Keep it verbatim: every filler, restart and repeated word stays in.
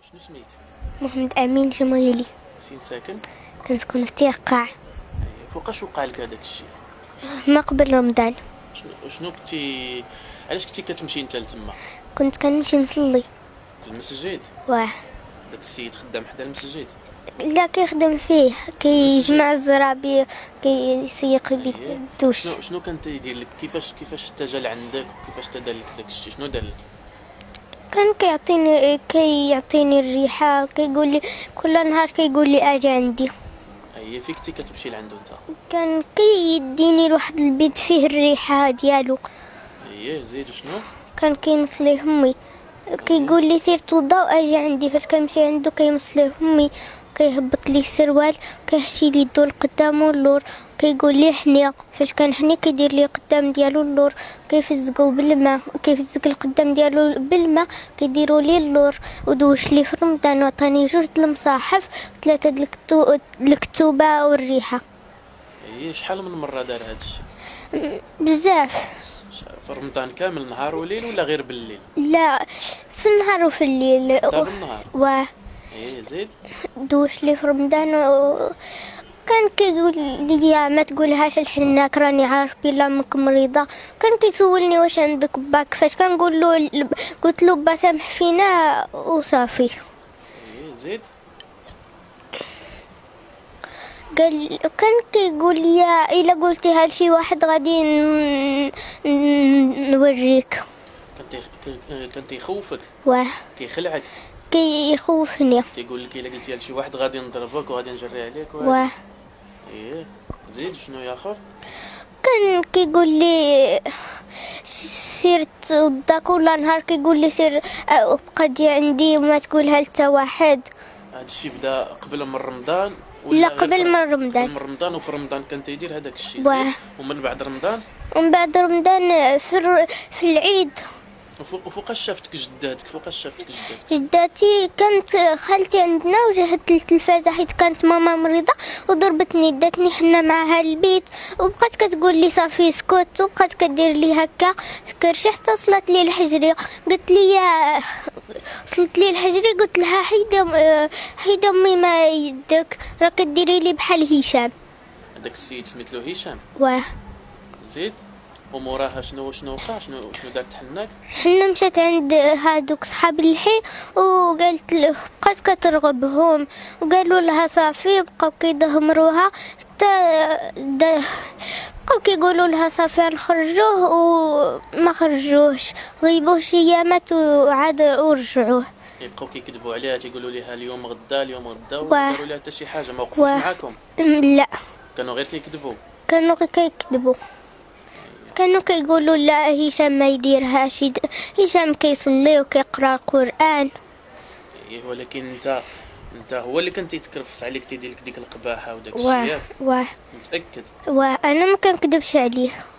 شنو سميت؟ محمد امين جميلي. فين ساكن؟ كنسكن في تيقاع. أيه. فوقاش وقع لك هذاك الشيء؟ ما قبل رمضان. شنو شنو كنتي علاش كنتي كتمشي انت لتما؟ كنت كنمشي نصلي. في المسجد؟ واه. داك السيد خدام حدا المسجد؟ لا كيخدم فيه كيجمع الزرابي كيسيق بيت الدوش. شنو شنو كان تيدير لك؟ كيفاش كيفاش اجى لعندك وكيفاش تدار لك داك الشيء؟ شنو دار لك؟ كان كيعطيني كيعطيني الريحه كيقول لي كل نهار كيقول لي اجي عندي. اي فين كنتي كتمشي لعندو انت؟ كان كيديني لواحد البيت فيه الريحه ديالو. اييه زيد شنو؟ كان كيمص ليه امي كيقول لي سير توضا واجي عندي. فاش كنمشي عنده كيمص ليه امي كيهبط لي السروال كيحشي لي يدو القدام واللور كيقول لي حني. فاش كنحني كيدير لي القدام ديالو اللور كيفزقو بالماء كيفزق القدام ديالو بالماء كيديروا لي اللور. ودوش لي في رمضان وعطاني جوج د المصاحف وثلاثه د الكتوبه والريحه. اييه شحال من مره دار هذا الشيء؟ بزاف. في رمضان كامل نهار وليل ولا غير بالليل؟ لا في النهار وفي الليل. حتى بالنهار؟ واه. ايه زيد. دوش لي في رمضان و... كان كيقول لي ما تقولهاش لحناك راني عارف بلا امك مريضه. كان كيسولني واش عندك با كيفاش كنقول له قلت له با سامح فينا وصافي. ايه زيد. قال كان كيقول لي الا قلتيها لشي واحد غادي نوريك. كان كان تيخوفك؟ واه. كيخلعك؟ كيخوفني. تيقول لك الا قلتيها لشي واحد غادي نضربك وغادي نجري عليك. واه. ايه زيد شنو يا اخر؟ كان كيقول لي سير توضا كل نهار كيقول لي سير ابقى دي عندي وما تقولها لتا واحد. هذا الشيء بدا قبل من رمضان ولا لا قبل من رمضان؟ قبل من رمضان. وفي رمضان كان تيدير هذاك الشيء. واه. ومن بعد رمضان؟ ومن بعد رمضان في الر... في العيد. وفوقاش شافتك جداتك؟ فوقاش شافتك جداتك؟ جداتي كانت خالتي عندنا وجهت التلفازه حيت كانت ماما مريضه وضربتني داتني حنا معها البيت وبقات كتقول لي صافي اسكت وبقات كدير لي هكا كرشي حتى وصلت لي الحجري. قلت لي يا وصلت لي الحجري قلت لها حيدة حيدة امي ما يدك راه كديري لي بحال هشام. هذاك السيد سميتلو هشام؟ واه. زيد. وموراها شنو شنو وقع؟ شنو شنو دارت حناك؟ حنا مشات عند هادوك صحاب اللحي وقالت له بقات كترغبهم وقالوا لها صافي بقاو كيدهمروها حتى بقاو كيقولوا لها صافي نخرجوه وما خرجوهش غيبوه شي ايامات وعاد ورجعوه. يبقاو كيكذبوا عليها تيقولوا لها اليوم غدا اليوم غدا و... وداروا لها حتى شي حاجه؟ ما وقفوش معاكم؟ لا كانوا غير كيكذبوا. كانوا غير كيكذبوا. كانوا كيقولوا لا هشام ما يديرهاش هشام كيصلي وكيقرا القران. ايه ولكن انت انت هو اللي كان تيتكرفس عليك تيدير لك ديك القباحه وداك الشيء. واه. واه متاكد؟ واه انا ما كنكذبش عليه.